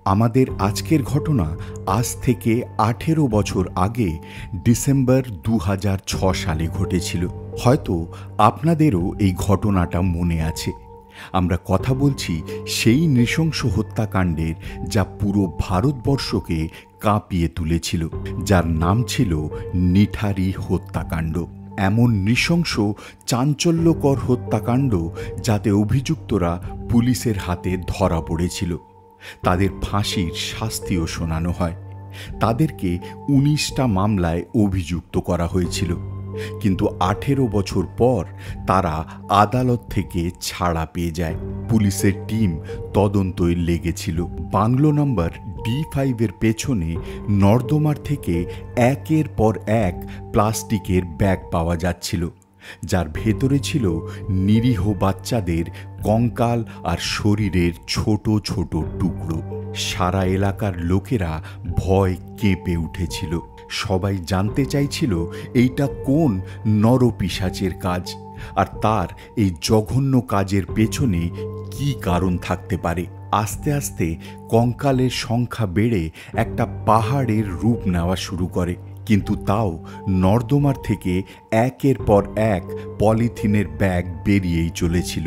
আমাদের আজকের ঘটনা আজ থেকে ১৮ বছর আগে ডিসেম্বর ২০০৬ সালে ঘটেছিল। হয়তো আপনাদেরও এই ঘটনাটা মনে আছে। আমরা কথা বলছি সেই নৃশংস হত্যাকাণ্ডের, যা পুরো ভারতবর্ষকে কাঁপিয়ে তুলেছিল, যার নাম ছিল নিঠারী হত্যাকাণ্ড। এমন নৃশংস, চাঞ্চল্যকর হত্যাকাণ্ড যাতে অভিযুক্তরা পুলিশের হাতে ধরা পড়েছিল। তাদের ফাঁসির শাস্তিও শোনানো হয়। তাদেরকে ১৯টা মামলায় অভিযুক্ত করা হয়েছিল, কিন্তু ১৮ বছর পর তারা আদালত থেকে ছাড়া পেয়ে যায়। পুলিশের টিম তদন্তই লেগেছিল। বাংলো নাম্বার D5-এর পেছনে নর্দমার থেকে একের পর এক প্লাস্টিকের ব্যাগ পাওয়া যাচ্ছিল, যার ভেতরে ছিল নিরীহ বাচ্চাদের কঙ্কাল আর শরীরের ছোট ছোট টুকরো। সারা এলাকার লোকেরা ভয় কেঁপে উঠেছিল। সবাই জানতে চাইছিল এইটা কোন নরপিশাচের কাজ, আর তার এই জঘন্য কাজের পেছনে কি কারণ থাকতে পারে। আস্তে আস্তে কঙ্কালের সংখ্যা বেড়ে একটা পাহাড়ের রূপ নেওয়া শুরু করে, কিন্তু তাও নর্দমার থেকে একের পর এক পলিথিনের ব্যাগ বেরিয়েই চলেছিল।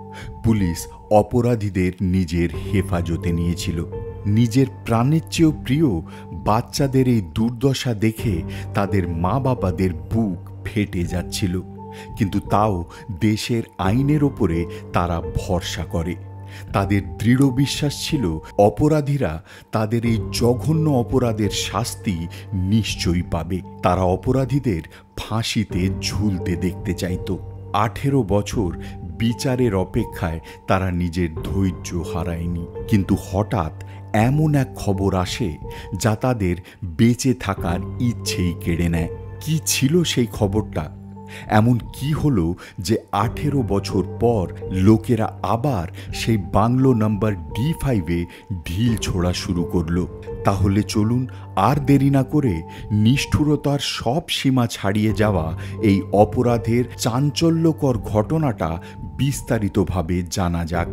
পুলিশ অপরাধীদের নিজের হেফাজতে নিয়েছিল। নিজের প্রাণের চেয়েও প্রিয় বাচ্চাদের এই দুর্দশা দেখে তাদের মা বাবাদের বুক ফেটে যাচ্ছিল, কিন্তু তাও দেশের আইনের ওপরে তারা ভরসা করে। তাদের দৃঢ় বিশ্বাস ছিল অপরাধীরা তাদের এই জঘন্য অপরাধের শাস্তি নিশ্চয়ই পাবে। তারা অপরাধীদের ফাঁসিতে ঝুলতে দেখতে চাইত। ১৮ বছর বিচারের অপেক্ষায় তারা নিজের ধৈর্য হারায়নি। কিন্তু হঠাৎ এমন এক খবর আসে যা তাদের বেঁচে থাকার ইচ্ছেই কেড়ে নেয়। কি ছিল সেই খবরটা? এমন কি হলো যে ১৮ বছর পর লোকেরা আবার সেই বাংলো নাম্বার D5-এ ঢিল ছোড়া শুরু করলো? তাহলে চলুন আর দেরি না করে নিষ্ঠুরতার সব সীমা ছাড়িয়ে যাওয়া এই অপরাধের চাঞ্চল্যকর ঘটনাটা বিস্তারিতভাবে জানা যাক।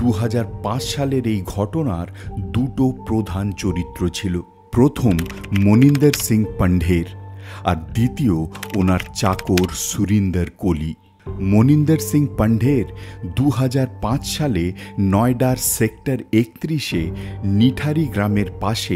২০০৫ সালের এই ঘটনার দুটো প্রধান চরিত্র ছিল। প্রথম মনিন্দর সিং পান্ডের, আর দ্বিতীয় ওনার চাকর সুরিন্দর কোলি। মনিন্দর সিং পান্ডের ২০০৫ সালে নয়ডার সেক্টর ৩১-এ নিঠারী গ্রামের পাশে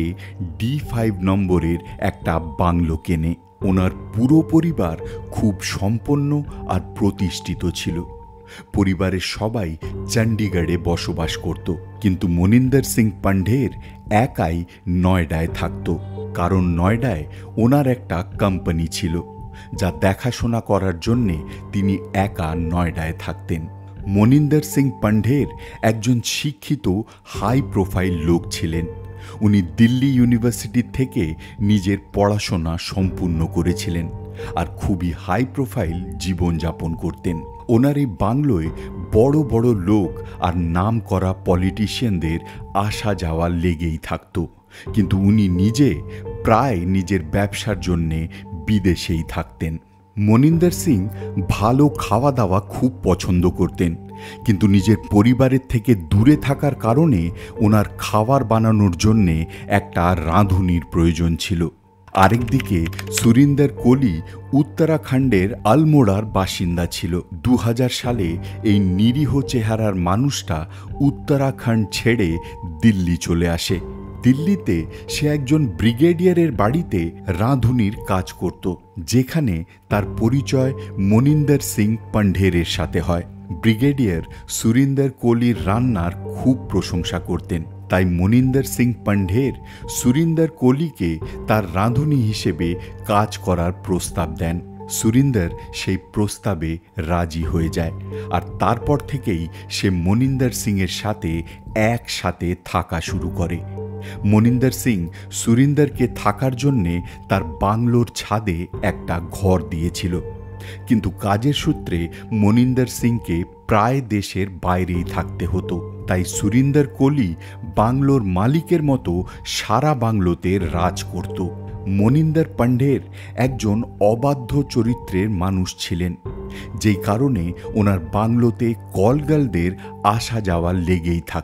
D5 নম্বরের একটা বাংলো কেনে। ওনার পুরো পরিবার খুব সম্পন্ন আর প্রতিষ্ঠিত ছিল। পরিবারের সবাই চণ্ডীগড়ে বসবাস করত, কিন্তু মনিন্দর সিং পান্ডের একাই নয়ডায় থাকত, কারণ নয়ডায় ওনার একটা কোম্পানি ছিল, যা দেখাশোনা করার জন্যে তিনি একা নয়ডায় থাকতেন। মনিন্দর সিং পান্ডের একজন শিক্ষিত হাই প্রোফাইল লোক ছিলেন। উনি দিল্লি ইউনিভার্সিটি থেকে নিজের পড়াশোনা সম্পূর্ণ করেছিলেন আর খুবই হাই প্রোফাইল জীবনযাপন করতেন। ওনার এই বাংলোয় বড় বড় লোক আর নাম করা পলিটিশিয়ানদের আসা যাওয়া লেগেই থাকত, কিন্তু উনি নিজে প্রায় নিজের ব্যবসার জন্যে বিদেশেই থাকতেন। মনিন্দর সিং ভালো খাওয়া দাওয়া খুব পছন্দ করতেন, কিন্তু নিজের পরিবারের থেকে দূরে থাকার কারণে ওনার খাবার বানানোর জন্যে একটা রাঁধুনির প্রয়োজন ছিল। আরেকদিকে সুরিন্দর কোলি উত্তরাখণ্ডের আলমোড়ার বাসিন্দা ছিল। ২০০০ সালে এই নিরীহ চেহারার মানুষটা উত্তরাখণ্ড ছেড়ে দিল্লি চলে আসে। দিল্লিতে সে একজন ব্রিগেডিয়ারের বাড়িতে রাঁধুনির কাজ করত, যেখানে তার পরিচয় মনিন্দর সিং পান্ডের সাথে হয়। ব্রিগেডিয়ার সুরিন্দর কোলির রান্নার খুব প্রশংসা করতেন, তাই মনিন্দর সিং পান্ডের সুরিন্দর কোলিকে তার রাঁধুনি হিসেবে কাজ করার প্রস্তাব দেন। সুরিন্দর সেই প্রস্তাবে রাজি হয়ে যায়, আর তারপর থেকেই সে মনিন্দর সিংয়ের সাথে একসাথে থাকা শুরু করে। মনিন্দর সিং সুরিন্দরকে থাকার জন্যে তার বাংলোর ছাদে একটা ঘর দিয়েছিল, কিন্তু কাজের সূত্রে মনিন্দর সিংকে প্রায় দেশের বাইরেই থাকতে হতো। তাই সুরিন্দর কোলি বাংলোর মালিকের মতো সারা বাংলোতে রাজ করত। মনিন্দর পান্ডের একজন অবাধ্য চরিত্রের মানুষ ছিলেন, যেই কারণে ওনার বাংলোতে কলগালদের আসা যাওয়া লেগেই থাকত।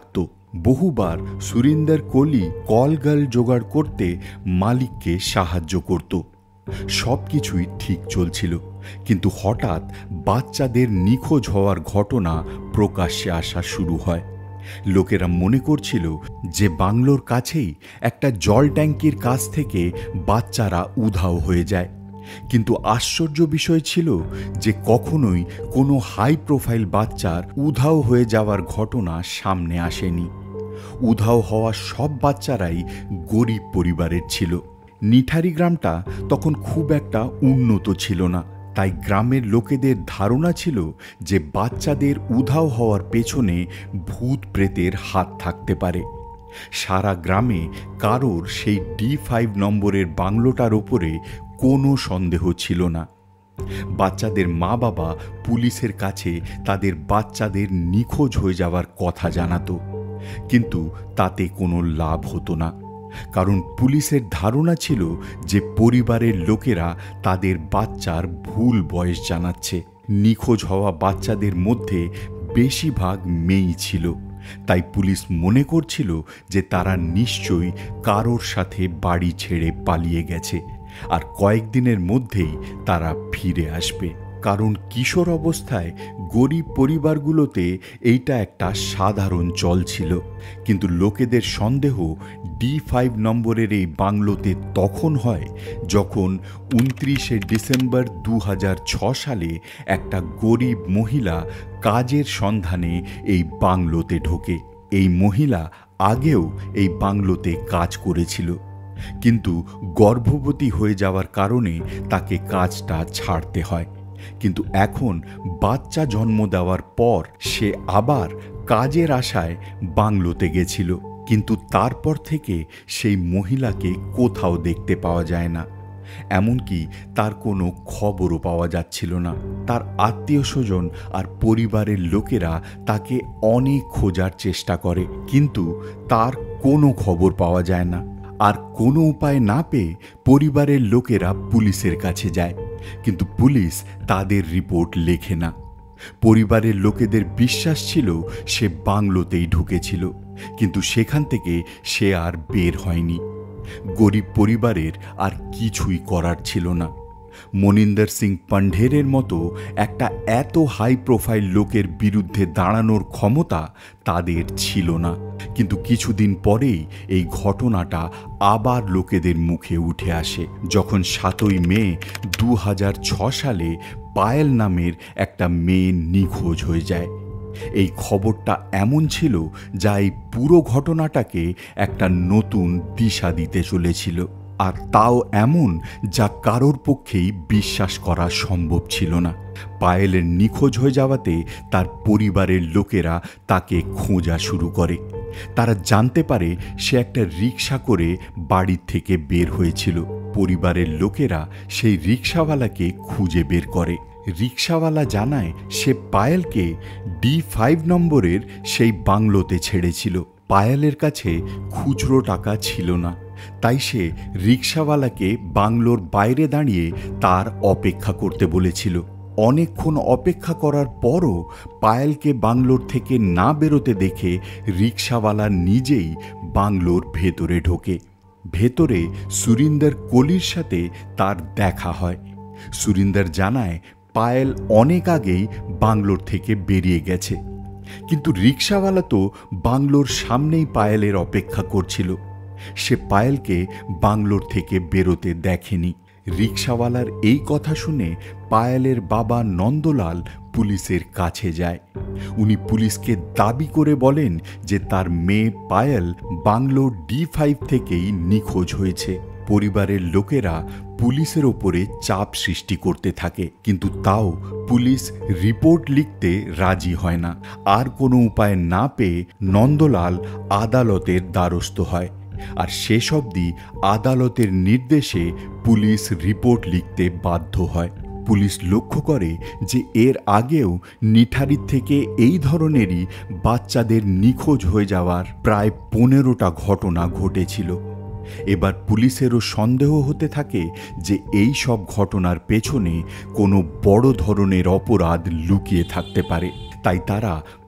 বহুবার সুরিন্দর কোলি কলগার্ল জোগাড় করতে মালিককে সাহায্য করত। সব কিছুই ঠিক চলছিল, কিন্তু হঠাৎ বাচ্চাদের নিখোঁজ হওয়ার ঘটনা প্রকাশ্যে আসা শুরু হয়। লোকেরা মনে করছিল যে বাংলোর কাছেই একটা জল ট্যাঙ্কির কাছ থেকে বাচ্চারা উধাও হয়ে যায়। কিন্তু আশ্চর্য বিষয় ছিল যে কখনোই কোনো হাই প্রোফাইল বাচ্চার উধাও হয়ে যাওয়ার ঘটনা সামনে আসেনি। উধাও হওয়া সব বাচ্চারাই গরিব পরিবারের ছিল। নিঠারি গ্রামটা তখন খুব একটা উন্নত ছিল না, তাই গ্রামের লোকেদের ধারণা ছিল যে বাচ্চাদের উধাও হওয়ার পেছনে ভূত প্রেতের হাত থাকতে পারে। সারা গ্রামে কারোর সেই D5 নম্বরের বাংলোটার ওপরে কোনো সন্দেহ ছিল না। বাচ্চাদের মা বাবা পুলিশের কাছে তাদের বাচ্চাদের নিখোঁজ হয়ে যাওয়ার কথা জানাতো, কিন্তু তাতে কোনো লাভ হতো না, কারণ পুলিশের ধারণা ছিল যে পরিবারের লোকেরা তাদের বাচ্চার ভুল বয়স জানাচ্ছে। নিখোঁজ হওয়া বাচ্চাদের মধ্যে বেশিরভাগ মেয়েই ছিল, তাই পুলিশ মনে করছিল যে তারা নিশ্চয়ই কারোর সাথে বাড়ি ছেড়ে পালিয়ে গেছে, আর কয়েকদিনের মধ্যেই তারা ফিরে আসবে। কারণ কিশোর অবস্থায় গরিব পরিবারগুলোতে এইটা একটা সাধারণ চল ছিল। কিন্তু লোকেদের সন্দেহ D5 নম্বরের এই বাংলোতে তখন হয় যখন 29শে ডিসেম্বর 2006 সালে একটা গরিব মহিলা কাজের সন্ধানে এই বাংলোতে ঢোকে। এই মহিলা আগেও এই বাংলোতে কাজ করেছিল, কিন্তু গর্ভবতী হয়ে যাওয়ার কারণে তাকে কাজটা ছাড়তে হয়। কিন্তু এখন বাচ্চা জন্ম দেওয়ার পর সে আবার কাজের আশায় বাংলোতে গেছিল, কিন্তু তারপর থেকে সেই মহিলাকে কোথাও দেখতে পাওয়া যায় না। এমনকি তার কোনো খবরও পাওয়া যাচ্ছিল না। তার আত্মীয় স্বজন আর পরিবারের লোকেরা তাকে অনেক খোঁজার চেষ্টা করে, কিন্তু তার কোনো খবর পাওয়া যায় না। আর কোনো উপায় না পেয়ে পরিবারের লোকেরা পুলিশের কাছে যায়, কিন্তু পুলিশ তাদের রিপোর্ট লেখে না। পরিবারের লোকেদের বিশ্বাস ছিল সে বাংলোতেই ঢুকেছিল, কিন্তু সেখান থেকে সে আর বের হয়নি। গরিব পরিবারের আর কিছুই করার ছিল না। মনিন্দর সিং পান্ডেরের মতো একটা এত হাই প্রোফাইল লোকের বিরুদ্ধে দাঁড়ানোর ক্ষমতা তাদের ছিল না। কিন্তু কিছুদিন পরেই এই ঘটনাটা আবার লোকেদের মুখে উঠে আসে, যখন 7ই মে 2006 সালে পায়েল নামের একটা মেয়ে নিখোঁজ হয়ে যায়। এই খবরটা এমন ছিল যা এই পুরো ঘটনাটাকে একটা নতুন দিশা দিতে চলেছিল, আর তাও এমন যা কারোর পক্ষেই বিশ্বাস করা সম্ভব ছিল না। পায়েলের নিখোঁজ হয়ে যাওয়াতে তার পরিবারের লোকেরা তাকে খোঁজা শুরু করে। তারা জানতে পারে সে একটা রিকশা করে বাড়ির থেকে বের হয়েছিল। পরিবারের লোকেরা সেই রিকশাওয়ালাকে খুঁজে বের করে। রিকশাওয়ালা জানায় সে পায়েলকে D5 নম্বরের সেই বাংলোতে ছেড়েছিল। পায়েলের কাছে খুচরো টাকা ছিল না, তাই সে রিকশাওয়ালাকে বাংলোর বাইরে দাঁড়িয়ে তার অপেক্ষা করতে বলেছিল। অনেকক্ষণ অপেক্ষা করার পরও পায়েলকে বাংলোর থেকে না বেরোতে দেখে রিকশাওয়ালা নিজেই বাংলোর ভেতরে ঢোকে। ভেতরে সুরিন্দর কোলির সাথে তার দেখা হয়। সুরিন্দর জানায় পায়েল অনেক আগেই বাংলোর থেকে বেরিয়ে গেছে, কিন্তু রিকশাওয়ালা তো বাংলোর সামনেই পায়েলের অপেক্ষা করছিল। সে পায়েলকে বাংলোর থেকে বেরোতে দেখেনি। রিকশাওয়ালার এই কথা শুনে পায়েলের বাবা নন্দলাল পুলিশের কাছে যায়। উনি পুলিশকে দাবি করে বলেন যে তার মেয়ে পায়েল বাংলোর D5 থেকেই নিখোঁজ হয়েছে। পরিবারের লোকেরা পুলিশের ওপরে চাপ সৃষ্টি করতে থাকে, কিন্তু তাও পুলিশ রিপোর্ট লিখতে রাজি হয় না। আর কোনো উপায় না পেয়ে নন্দলাল আদালতের দ্বারস্থ হয়, আর শেষ অবধি আদালতের নির্দেশে পুলিশ রিপোর্ট লিখতে বাধ্য হয়। পুলিশ লক্ষ্য করে যে এর আগেও নিঠারির থেকে এই ধরনেরই বাচ্চাদের নিখোঁজ হয়ে যাওয়ার প্রায় 15টা ঘটনা ঘটেছিল। এবার পুলিশেরও সন্দেহ হতে থাকে যে এই সব ঘটনার পেছনে কোনো বড় ধরনের অপরাধ লুকিয়ে থাকতে পারে। তাই তারা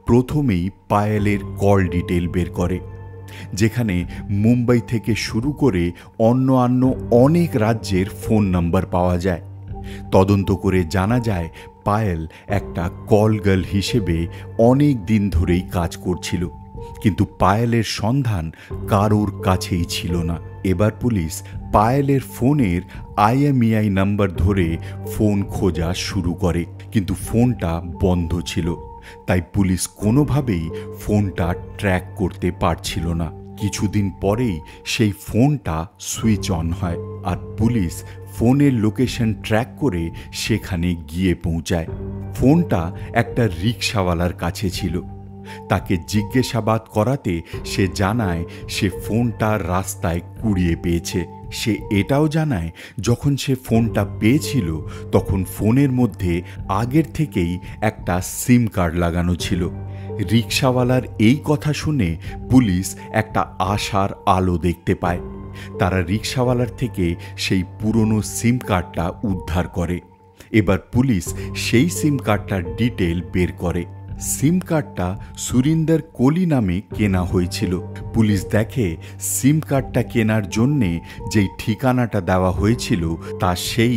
প্রথমেই পায়েলের কল ডিটেল বের করে, যেখানে মুম্বাই থেকে শুরু করে অন্য অনেক রাজ্যের ফোন নাম্বার পাওয়া যায়। তদন্ত করে জানা যায় পায়েল একটা কল গার্ল হিসেবে অনেক দিন ধরেই কাজ করছিল, কিন্তু পায়েলের সন্ধান কারোর কাছেই ছিল না। এবার পুলিশ পায়েলের ফোনের IMEI নাম্বার ধরে ফোন খোঁজা শুরু করে, কিন্তু ফোনটা বন্ধ ছিল, তাই পুলিশ কোনোভাবেই ফোনটা ট্র্যাক করতে পারছিল না। কিছুদিন পরেই সেই ফোনটা সুইচ অন হয়, আর পুলিশ ফোনের লোকেশন ট্র্যাক করে সেখানে গিয়ে পৌঁছায়। ফোনটা একটা রিকশাওয়ালার কাছে ছিল। তাকে জিজ্ঞাসাবাদ করাতে সে জানায় সে ফোনটা রাস্তায় কুড়িয়ে পেয়েছে। সে এটাও জানায় যখন সে ফোনটা পেয়েছিল তখন ফোনের মধ্যে আগের থেকেই একটা সিম কার্ড লাগানো ছিল। রিকশাওয়ালার এই কথা শুনে পুলিশ একটা আশার আলো দেখতে পায়। তারা রিকশাওয়ালার থেকে সেই পুরনো সিম কার্ডটা উদ্ধার করে। এবার পুলিশ সেই সিম কার্ডটার ডিটেল বের করে। সিম কার্ডটা সুরিন্দর কোলি নামে কেনা হয়েছিল। পুলিশ দেখে সিম কার্ডটা কেনার জন্যে যেই ঠিকানাটা দেওয়া হয়েছিল তা সেই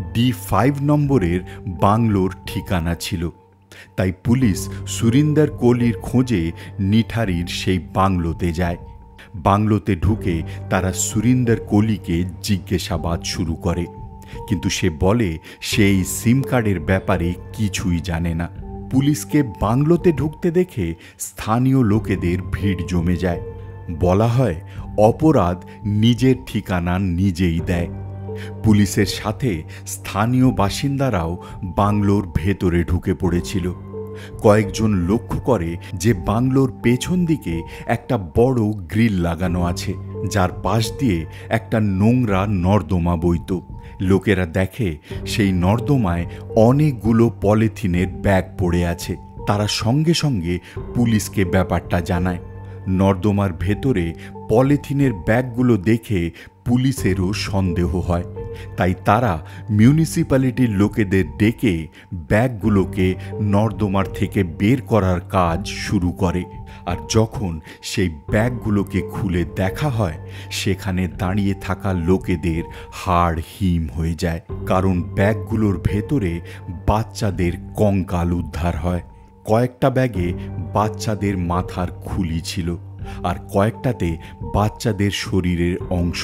D5 নম্বরের বাংলোর ঠিকানা ছিল। তাই পুলিশ সুরিন্দর কোলির খোঁজে নিঠারির সেই বাংলোতে যায়। বাংলোতে ঢুকে তারা সুরিন্দর কোলিকে জিজ্ঞাসাবাদ শুরু করে, কিন্তু সে বলে সেই সিম কার্ডের ব্যাপারে কিছুই জানে না। পুলিশকে বাংলোতে ঢুকতে দেখে স্থানীয় লোকেদের ভিড় জমে যায়। বলা হয় অপরাধ নিজের ঠিকানা নিজেই দেয়। পুলিশের সাথে স্থানীয় বাসিন্দারাও বাংলোর ভেতরে ঢুকে পড়েছিল। কয়েকজন লক্ষ্য করে যে বাংলোর পেছন দিকে একটা বড় গ্রিল লাগানো আছে, যার পাশ দিয়ে একটা নোংরা নর্দমা বইত। লোকেরা দেখে সেই নর্দমায় অনেকগুলো পলিথিনের ব্যাগ পড়ে আছে। তারা সঙ্গে সঙ্গে পুলিশকে ব্যাপারটা জানায়। নর্দমার ভেতরে পলিথিনের ব্যাগগুলো দেখে পুলিশেরও সন্দেহ হয়, তাই তারা মিউনিসিপ্যালিটির লোকেদের ডেকে ব্যাগগুলোকে নর্দমার থেকে বের করার কাজ শুরু করে। আর যখন সেই ব্যাগগুলোকে খুলে দেখা হয় সেখানে দাঁড়িয়ে থাকা লোকেদের হাড় হিম হয়ে যায়, কারণ ব্যাগগুলোর ভেতরে বাচ্চাদের কঙ্কাল উদ্ধার হয়। কয়েকটা ব্যাগে বাচ্চাদের মাথার খুলি ছিল, আর কয়েকটাতে বাচ্চাদের শরীরের অংশ।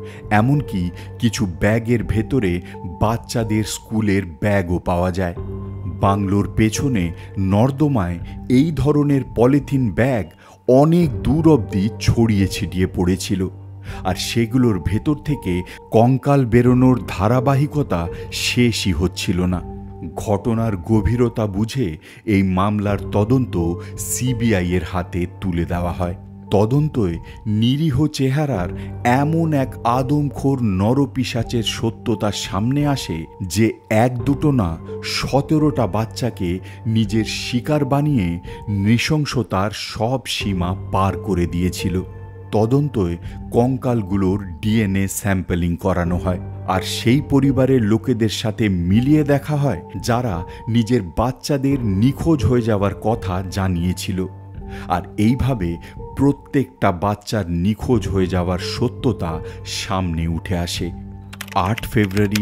এমনকি কিছু ব্যাগের ভেতরে বাচ্চাদের স্কুলের ব্যাগও পাওয়া যায়। বাংলোর পেছনে নর্দমায় এই ধরনের পলিথিন ব্যাগ অনেক দূর অবধি ছড়িয়ে ছিটিয়ে পড়েছিল, আর সেগুলোর ভেতর থেকে কঙ্কাল বেরোনোর ধারাবাহিকতা শেষই হচ্ছিল না। ঘটনার গভীরতা বুঝে এই মামলার তদন্ত CBI এর হাতে তুলে দেওয়া হয়। তদন্তয় নিরীহ চেহারার এমন এক আদমখোর নরপিশাচের সত্যতা সামনে আসে যে এক দুটো না 17টা বাচ্চাকে নিজের শিকার বানিয়ে নৃশংসতার সব সীমা পার করে দিয়েছিল। তদন্তয় কঙ্কালগুলোর DNA স্যাম্পলিং করানো হয়, আর সেই পরিবারের লোকেদের সাথে মিলিয়ে দেখা হয় যারা নিজের বাচ্চাদের নিখোঁজ হয়ে যাওয়ার কথা জানিয়েছিল। আর এইভাবে প্রত্যেকটা বাচ্চার নিখোঁজ হয়ে যাওয়ার সত্যতা সামনে উঠে আসে। 8 ফেব্রুয়ারি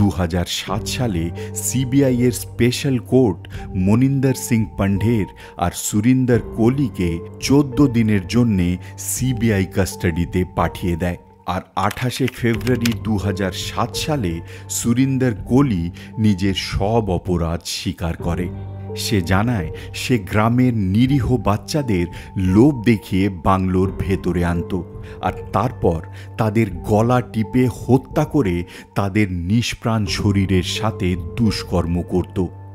2007 সালে CBI এর স্পেশাল কোর্ট মনিন্দর সিং পান্ডের আর সুরিন্দর কোলিকে 14 দিনের জন্যে CBI কাস্টাডিতে পাঠিয়ে দেয়। আর 28 ফেব্রুয়ারি 2007 সালে সুরিন্দর কোলি নিজের সব অপরাধ স্বীকার করে। সে জানায় সে গ্রামের নিরীহ বাচ্চাদের লোভ দেখিয়ে বাংলোর ভেতরে আনত, আর তারপর তাদের গলা টিপে হত্যা করে তাদের নিষ্প্রাণ শরীরের সাথে দুষ্কর্ম করত।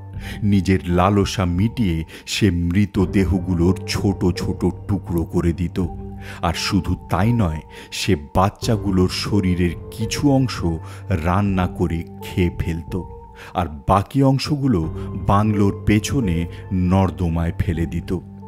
নিজের লালসা মিটিয়ে সে মৃতদেহগুলোর ছোট ছোট টুকরো করে দিত। আর শুধু তাই নয়, সে বাচ্চাগুলোর শরীরের কিছু অংশ রান্না করে খেয়ে ফেলত, আর বাকি অংশগুলো বাংলোর পেছনে নর্দমায় ফেলে দিত।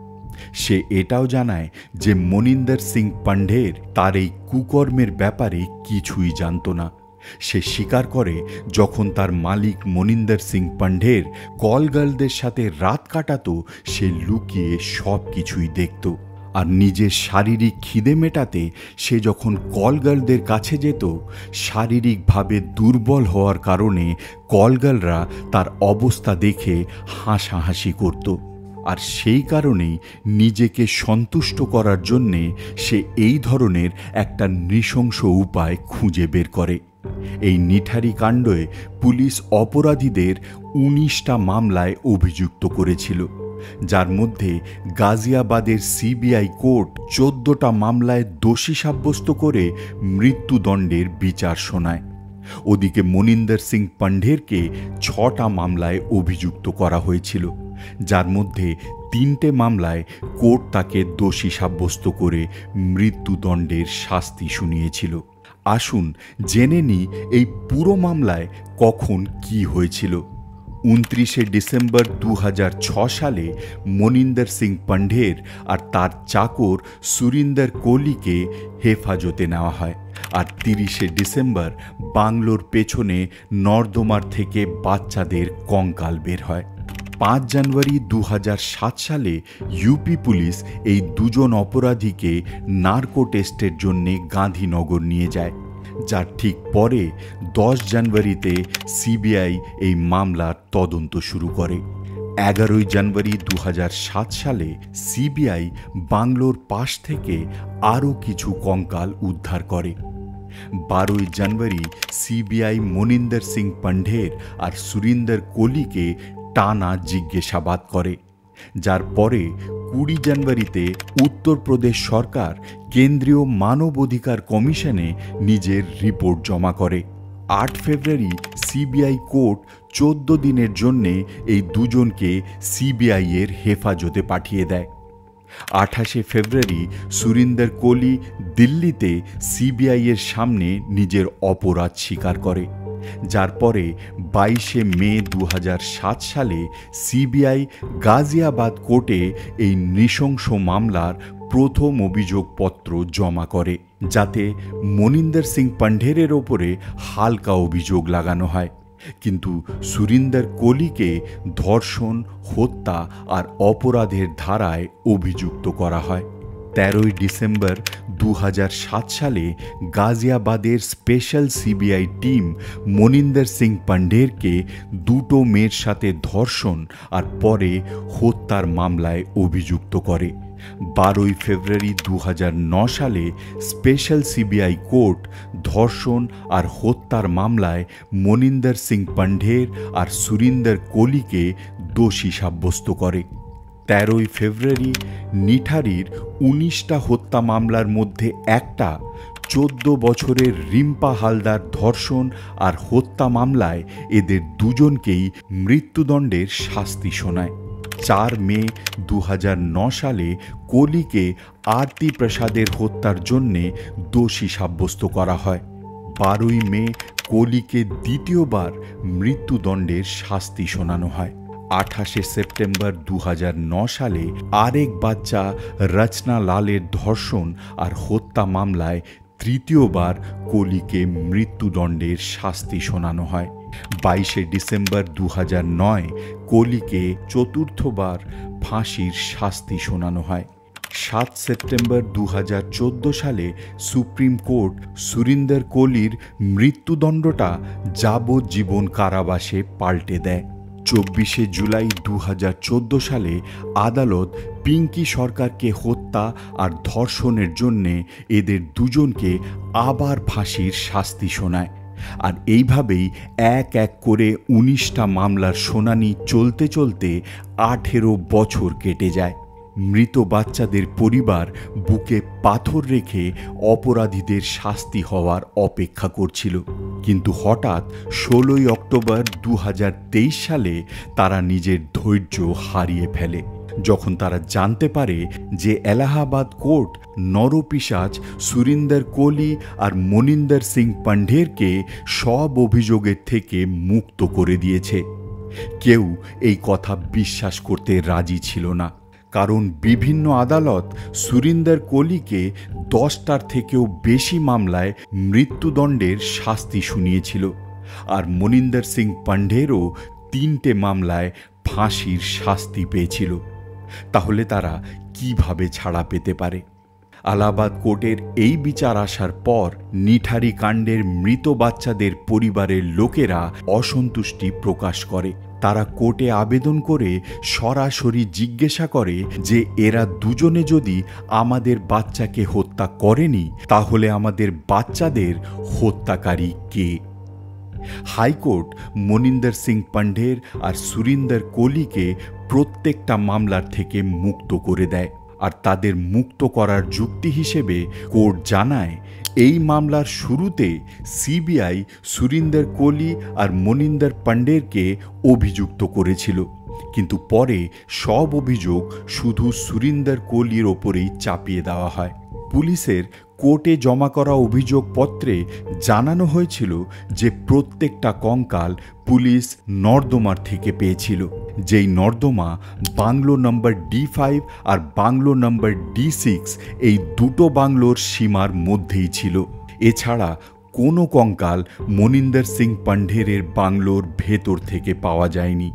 সে এটাও জানায় যে মনিন্দর সিং পান্ডের তার এই কুকর্মের ব্যাপারে কিছুই জানত না, সে স্বীকার করে যখন তার মালিক মনিন্দর সিং পান্ডের কলগার্লদের সাথে রাত কাটাতো সে লুকিয়ে সব কিছুই দেখত। আর নিজের শারীরিক খিদে মেটাতে সে যখন কলগার্লদের কাছে যেত, শারীরিকভাবে দুর্বল হওয়ার কারণে কলগার্লরা তার অবস্থা দেখে হাসাহাসি করত। আর সেই কারণেই নিজেকে সন্তুষ্ট করার জন্যে সে এই ধরনের একটা নৃশংস উপায় খুঁজে বের করে। এই নিঠারি কাণ্ডে পুলিশ অপরাধীদের ১৯টা মামলায় অভিযুক্ত করেছিল, যার মধ্যে গাজিয়াবাদের সিবিআই কোর্ট ১৪টা মামলায় দোষী সাব্যস্ত করে মৃত্যুদণ্ডের বিচার শোনায়। ওদিকে মনিন্দর সিং পান্ডেরকে ৬টা মামলায় অভিযুক্ত করা হয়েছিল, যার মধ্যে ৩টে মামলায় কোর্ট তাকে দোষী সাব্যস্ত করে মৃত্যুদণ্ডের শাস্তি শুনিয়েছিল। আসুন জেনে নিই এই পুরো মামলায় কখন কি হয়েছিল। ২৯শে ডিসেম্বর ২০০৬ সালে মনিন্দর সিং পান্ডের আর তার চাকর সুরিন্দর কোহলিকে হেফাজতে নেওয়া হয়। আর ৩০শে ডিসেম্বর বাংলোর পেছনে নর্দমার থেকে বাচ্চাদের কঙ্কাল বের হয়। ৫ জানুয়ারি ২০০৭ সালে ইউপি পুলিশ এই দুজন অপরাধীকে নার্কো টেস্টের জন্যে গান্ধীনগর নিয়ে যায়, যার ঠিক পরে ১০ জানুয়ারিতে সিবিআই এই মামলার তদন্ত শুরু করে। ১১ জানুয়ারি ২০০৭ সালে সিবিআই বাংলোর পাশ থেকে আরও কিছু কঙ্কাল উদ্ধার করে। ১২ জানুয়ারি সিবিআই মনিন্দর সিং পান্ডের আর সুরিন্দর কোহলিকে টানা জিজ্ঞাসাবাদ করে, যার পরে ২০ জানুয়ারিতে উত্তরপ্রদেশ সরকার কেন্দ্রীয় মানব অধিকার কমিশনে নিজের রিপোর্ট জমা করে। ৮ ফেব্রুয়ারি সিবিআই কোর্ট ১৪ দিনের জন্যে এই দুজনকে সিবিআইয়ের হেফাজতে পাঠিয়ে দেয়। ২৮শে ফেব্রুয়ারি সুরিন্দর কোহলি দিল্লিতে সিবিআইয়ের সামনে নিজের অপরাধ স্বীকার করে, যার পরে ২২শে মে ২০০৭ সালে সিবিআই গাজিয়াবাদ কোর্টে এই নৃশংস মামলার প্রথম অভিযোগপত্র জমা করে, যাতে মনিন্দর সিং পান্ডেরের ওপরে হালকা অভিযোগ লাগানো হয়, কিন্তু সুরিন্দর কোহলিকে ধর্ষণ, হত্যা আর অপরাধের ধারায় অভিযুক্ত করা হয়। ১৩ ডিসেম্বর ২০০৭ সালে গাজিয়াবাদের special CBI team Moninder Singh পান্ডেরকে দুটো মেয়ের সাথে ধর্ষণ আর পরে হত্যার মামলায় অভিযুক্ত করে। ১২ ফেব্রুয়ারি ২০০৯ সালে স্পেশাল সিবিআই কোর্ট ধর্ষণ আর হত্যার মামলায় মনিন্দর সিং পান্ডের আর সুরিন্দর কোহলিকে দোষী সাব্যস্ত করে। ১৩ ফেব্রুয়ারি নিঠারির ১৯টা হত্যা মামলার মধ্যে একটা ১৪ বছরের রিম্পা হালদার ধর্ষণ আর হত্যা মামলায় এদের দুজনকেই মৃত্যুদণ্ডের শাস্তি শোনায়। ৪ মে ২০০৯ সালে কোহলিকে আরতি প্রসাদের হত্যার জন্যে দোষী সাব্যস্ত করা হয়। ১২ মে কোহলিকে দ্বিতীয়বার মৃত্যুদণ্ডের শাস্তি শোনানো হয়। ২৮শে সেপ্টেম্বর ২০০৯ সালে আরেক বাচ্চা রচনা লালের ধর্ষণ আর হত্যা মামলায় তৃতীয়বার কোহলিকে মৃত্যুদণ্ডের শাস্তি শোনানো হয়। ২২শে ডিসেম্বর ২০০৯ কোহলিকে চতুর্থবার ফাঁসির শাস্তি শোনানো হয়। ৭ সেপ্টেম্বর ২০১৪ সালে সুপ্রিম কোর্ট সুরিন্দর কোহলির মৃত্যুদণ্ডটা যাবজ্জীবন কারাবাসে পাল্টে দেয়। ২৪শে জুলাই ২০১৪ সালে আদালত পিঙ্কি সরকারকে হত্যা আর ধর্ষণের জন্যে এদের দুজনকে আবার ফাঁসির শাস্তি শোনায়। আর এইভাবেই এক এক করে ১৯টা মামলার শুনানি চলতে চলতে ১৮ বছর কেটে যায়। মৃত বাচ্চাদের পরিবার বুকে পাথর রেখে অপরাধীদের শাস্তি হওয়ার অপেক্ষা করছিল, কিন্তু হঠাৎ ১৬ অক্টোবর ২০২৩ সালে তারা নিজের ধৈর্য হারিয়ে ফেলে, যখন তারা জানতে পারে যে এলাহাবাদ কোর্ট নরপিশাচ সুরিন্দর কোহলি আর মনিন্দর সিং পান্ডেরকে সব অভিযোগের থেকে মুক্ত করে দিয়েছে। কেউ এই কথা বিশ্বাস করতে রাজি ছিল না, কারণ বিভিন্ন আদালত সুরিন্দর কোহলিকে 10টার থেকেও বেশি মামলায় মৃত্যুদণ্ডের শাস্তি শুনিয়েছিল, আর মনিন্দর সিং পান্ডেরও 3টে মামলায় ফাঁসির শাস্তি পেয়েছিল। তাহলে তারা কিভাবে ছাড়া পেতে পারে? আলাহাবাদ কোর্টের এই বিচার আসার পর নিঠারি কাণ্ডের মৃত বাচ্চাদের পরিবারের লোকেরা অসন্তুষ্টি প্রকাশ করে। তারা কোর্টে আবেদন করে সরাসরি জিজ্ঞাসা করে যে এরা দুজনে যদি আমাদের বাচ্চাকে হত্যা করেনি, তাহলে আমাদের বাচ্চাদের হত্যাকারী কে? হাইকোর্ট মনিন্দর সিং পান্ডের আর সুরিন্দর কোহলিকে প্রত্যেকটা মামলার থেকে মুক্ত করে দেয়, আর তাদের মুক্ত করার যুক্তি হিসেবে কোর্ট জানায় এই মামলার শুরুতে সিবিআই সুরিন্দর কোহলি আর মনিন্দর পান্ডেরকে অভিযুক্ত করেছিল, কিন্তু পরে সব অভিযোগ শুধু সুরিন্দর কোহলির ওপরেই চাপিয়ে দেওয়া হয়। পুলিশের কোর্টে জমা করা অভিযোগপত্রে জানানো হয়েছিল যে প্রত্যেকটা কঙ্কাল পুলিশ নর্দমার থেকে পেয়েছিল, যেই নর্দমা বাংলো নম্বর D5 আর বাংলো নম্বর D6 এই দুটো বাংলোর সীমার মধ্যেই ছিল। এছাড়া কোনো কঙ্কাল মনিন্দর সিং পান্ডেরের বাংলোর ভেতর থেকে পাওয়া যায়নি।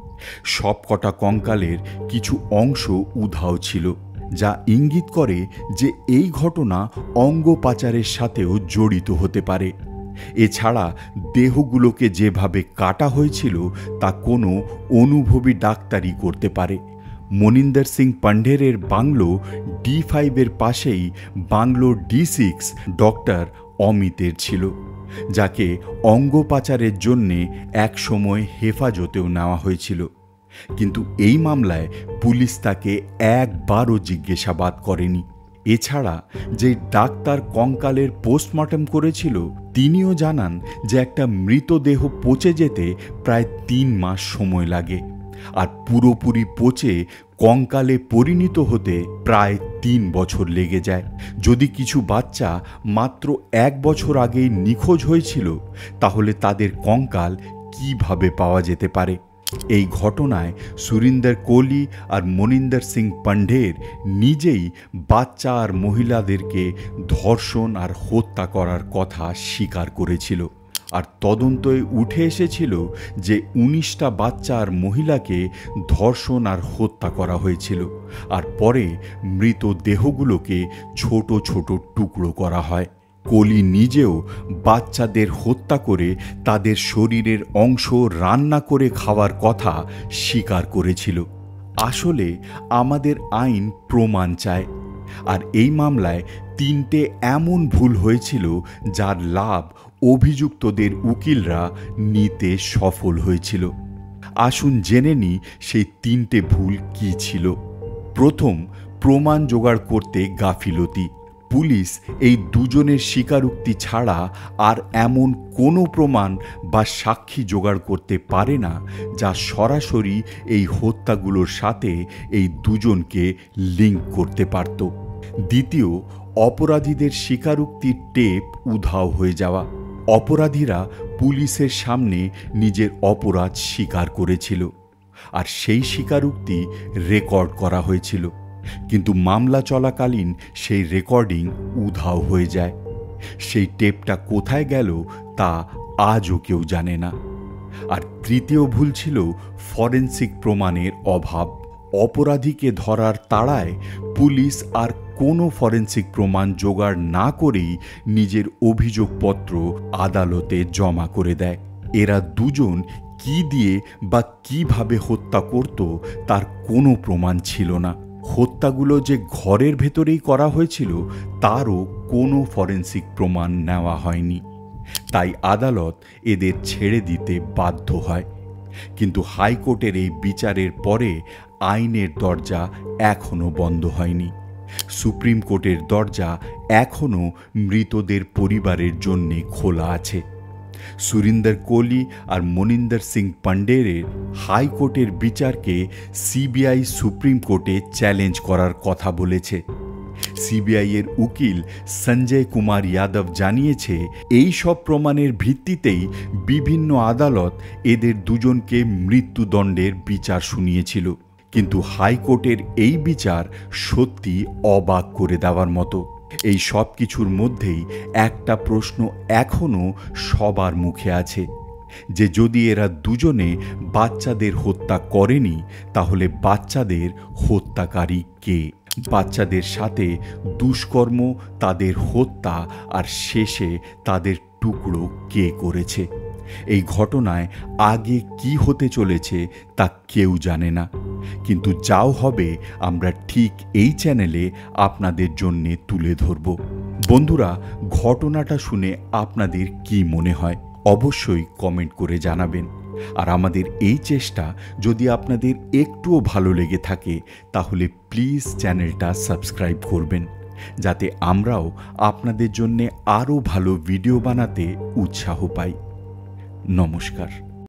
সবকটা কঙ্কালের কিছু অংশ উধাও ছিল, যা ইঙ্গিত করে যে এই ঘটনা অঙ্গ পাচারের সাথেও জড়িত হতে পারে। এছাড়া দেহগুলোকে যেভাবে কাটা হয়েছিল তা কোনো অনুভবী ডাক্তারই করতে পারে। মনিন্দর সিং পান্ডেরের বাংলো D5-এর পাশেই বাংলো D6 ডক্টর অমিতের ছিল, যাকে অঙ্গ পাচারের জন্যে একসময় হেফাজতেও নেওয়া হয়েছিল, কিন্তু এই মামলায় পুলিশ তাকে একবারও জিজ্ঞাসাবাদ করেনি। এছাড়া যে ডাক্তার কঙ্কালের পোস্টমর্টম করেছিল তিনিও জানান যে একটা মৃতদেহ পচে যেতে প্রায় 3 মাস সময় লাগে, আর পুরোপুরি পচে কঙ্কালে পরিণত হতে প্রায় 3 বছর লেগে যায়। যদি কিছু বাচ্চা মাত্র 1 বছর আগেই নিখোঁজ হয়েছিল, তাহলে তাদের কঙ্কাল কিভাবে পাওয়া যেতে পারে? এই ঘটনায় সুরিন্দর কোহলি আর মনিন্দর সিং পান্ডের নিজেই বাচ্চা আর মহিলাদেরকে ধর্ষণ আর হত্যা করার কথা স্বীকার করেছিল, আর তদন্তে উঠে এসেছিল যে 19টা বাচ্চা আর মহিলাকে ধর্ষণ আর হত্যা করা হয়েছিল, আর পরে মৃতদেহগুলোকে ছোট ছোট টুকরো করা হয়। কোহলি নিজেও বাচ্চাদের হত্যা করে তাদের শরীরের অংশ রান্না করে খাওয়ার কথা স্বীকার করেছিল। আসলে আমাদের আইন প্রমাণ চায়, আর এই মামলায় 3টে এমন ভুল হয়েছিল যার লাভ অভিযুক্তদের উকিলরা নিতে সফল হয়েছিল। আসুন জেনে নিই সেই 3টে ভুল কী ছিল। প্রথম, প্রমাণ জোগাড় করতে গাফিলতি। পুলিশ এই দুজনের স্বীকারোক্তি ছাড়া আর এমন কোনো প্রমাণ বা সাক্ষী জোগাড় করতে পারে না যা সরাসরি এই হত্যাগুলোর সাথে এই দুজনকে লিঙ্ক করতে পারত। দ্বিতীয়, অপরাধীদের স্বীকারোক্তির টেপ উধাও হয়ে যাওয়া। অপরাধীরা পুলিশের সামনে নিজের অপরাধ স্বীকার করেছিল, আর সেই স্বীকারোক্তি রেকর্ড করা হয়েছিল, কিন্তু মামলা চলাকালীন সেই রেকর্ডিং উধাও হয়ে যায়। সেই টেপটা কোথায় গেল তা আজও কেউ জানে না। আর তৃতীয় ভুল ছিল ফরেনসিক প্রমাণের অভাব। অপরাধীকে ধরার তাড়ায় পুলিশ আর কোনো ফরেনসিক প্রমাণ জোগাড় না করেই নিজের অভিযোগপত্র আদালতে জমা করে দেয়। এরা দুজন কি দিয়ে বা কিভাবে হত্যা করত তার কোনো প্রমাণ ছিল না। হত্যাগুলো যে ঘরের ভেতরেই করা হয়েছিল তারও কোনো ফরেনসিক প্রমাণ নেওয়া হয়নি। তাই আদালত এদের ছেড়ে দিতে বাধ্য হয়। কিন্তু হাইকোর্টের এই বিচারের পরে আইনের দরজা এখনও বন্ধ হয়নি। সুপ্রিম কোর্টের দরজা এখনও মৃতদের পরিবারের জন্যে খোলা আছে। সুরিন্দর কোহলি আর মনিন্দর সিং পান্ডেরের হাইকোর্টের বিচারকে সিবিআই সুপ্রিম কোর্টে চ্যালেঞ্জ করার কথা বলেছে। সিবিআইয়ের উকিল সঞ্জয় কুমার যাদব জানিয়েছে এই সব প্রমাণের ভিত্তিতেই বিভিন্ন আদালত এদের দুজনকে মৃত্যুদণ্ডের বিচার শুনিয়েছিল, কিন্তু হাইকোর্টের এই বিচার সত্যি অবাক করে দেওয়ার মতো। এই সব কিছুর মধ্যেই একটা প্রশ্ন এখনও সবার মুখে আছে, যে যদি এরা দুজনে বাচ্চাদের হত্যা করেনি, তাহলে বাচ্চাদের হত্যাকারী কে? বাচ্চাদের সাথে দুষ্কর্ম, তাদের হত্যা আর শেষে তাদের টুকরো কে করেছে? এই ঘটনায় আগে কি হতে চলেছে তা কেউ জানে না, কিন্তু যাও হবে আমরা ঠিক এই চ্যানেলে আপনাদের জন্য তুলে ধরব। বন্ধুরা, ঘটনাটা শুনে আপনাদের কি মনে হয় অবশ্যই কমেন্ট করে জানাবেন। আর আমাদের এই চেষ্টা যদি আপনাদের একটুও ভালো লেগে থাকে, তাহলে প্লিজ চ্যানেলটা সাবস্ক্রাইব করবেন, যাতে আমরাও আপনাদের জন্য আরও ভালো ভিডিও বানাতে উৎসাহ পাই। নমস্কার।